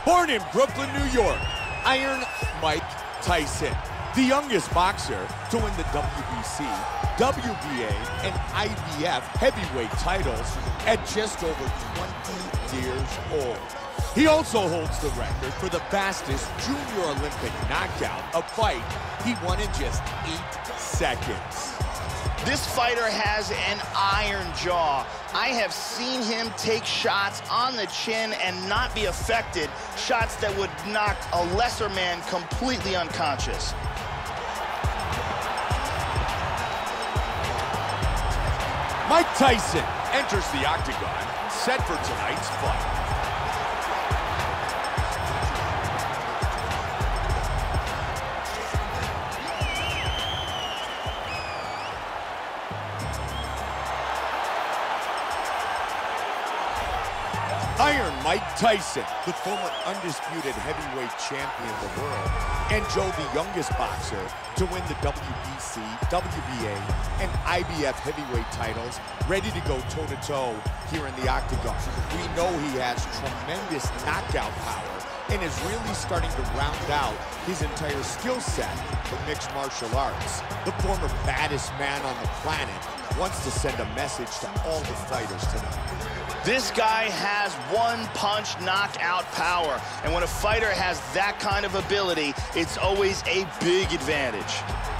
Born in Brooklyn, New York, Iron Mike Tyson, the youngest boxer to win the WBC, WBA, and IBF heavyweight titles at just over 20 years old. He also holds the record for the fastest junior Olympic knockout, a fight he won in just 8 seconds. This fighter has an iron jaw. I have seen him take shots on the chin and not be affected, shots that would knock a lesser man completely unconscious. Mike Tyson enters the octagon, set for tonight's fight. Iron Mike Tyson, the former undisputed heavyweight champion of the world, and Joe, the youngest boxer to win the WBC, WBA, and IBF heavyweight titles, ready to go toe-to-toe here in the octagon. We know he has tremendous knockout power and is really starting to round out his entire skill set for mixed martial arts. The former baddest man on the planet wants to send a message to all the fighters tonight. This guy has one-punch knockout power, and when a fighter has that kind of ability, it's always a big advantage.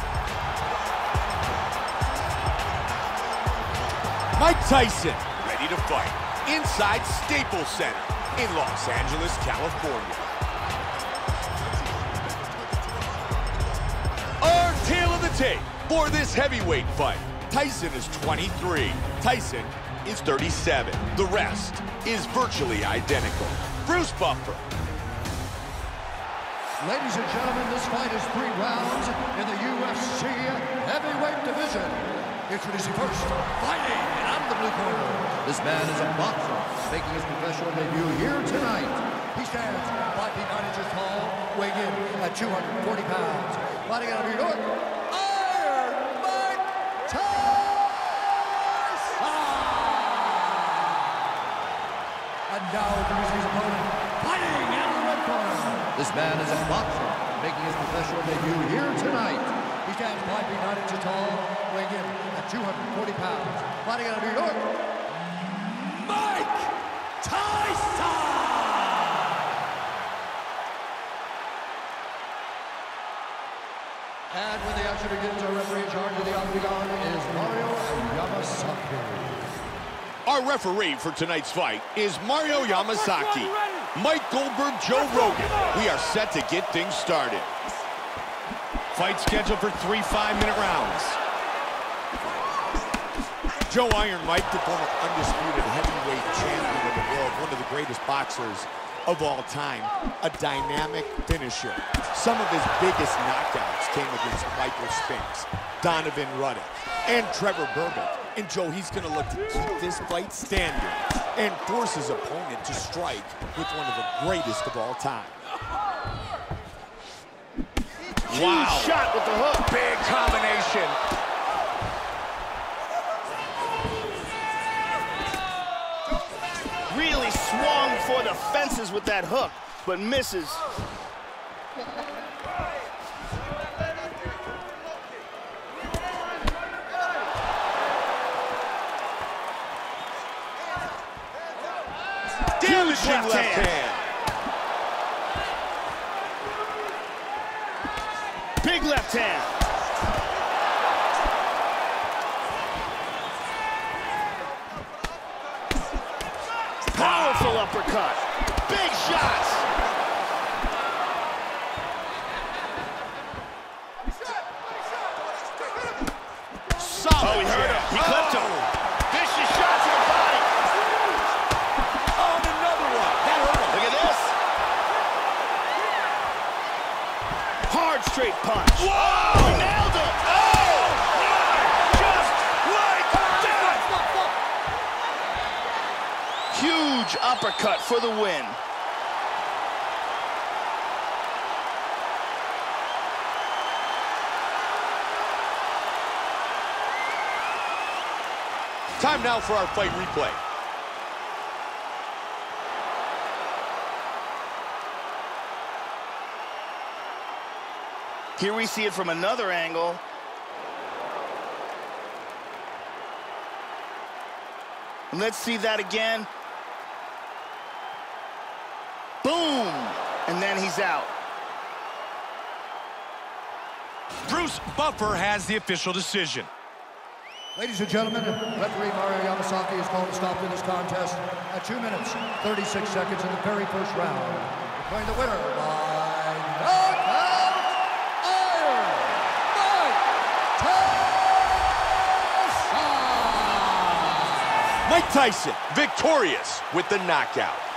Mike Tyson, ready to fight, inside Staples Center in Los Angeles, California. Our tale of the tape for this heavyweight fight. Tyson is 23. Tyson is 37. The rest is virtually identical. Bruce Buffer. Ladies and gentlemen, this fight is 3 rounds in the UFC heavyweight division. Introducing first, fighting out of the blue corner. This man is a boxer, making his professional debut here tonight. He stands 5 feet 9 inches tall, weighing in at 240 pounds. Fighting out of New York, Iron Mike Tyson! And now introducing his opponent, fighting out of the red corner. This man is a boxer, making his professional debut here tonight. He stands 5 feet 9 inches tall, weighing in at 240 pounds. Fighting out of New York, Mike Tyson! And when the action begins, our referee in charge of the octagon is Mario Yamasaki. Our referee for tonight's fight is Mario Yamasaki. Mike Goldberg, Joe Rogan. We are set to get things started. Fight scheduled for 3 5-minute rounds. Joe Iron Mike, the former undisputed heavyweight champion of the world, one of the greatest boxers of all time, a dynamic finisher. Some of his biggest knockouts came against Michael Spinks, Donovan Ruddock, and Trevor Berbick. And Joe, he's gonna look to keep this fight standing and force his opponent to strike with one of the greatest of all time. Wow. Huge shot with the hook. Big combination. Really swung for the fences with that hook, but misses. Damaging left hand. Big left hand. Powerful uppercut. Big shots. Solid. Oh, he hurt him. He clipped him. Vicious shot to the body. Oh, and another one. That hurt him. Look at this. Hard straight punch. Whoa! He nailed him. Oh! Just like that. Huge uppercut for the win. Time now for our fight replay. Here we see it from another angle. Let's see that again. Boom! And then he's out. Bruce Buffer has the official decision. Ladies and gentlemen, referee Mario Yamasaki has called a stop to this contest at 2 minutes, 36 seconds in the very first round. Declaring the winner by knockout iron, Mike Tyson! Mike Tyson, victorious with the knockout.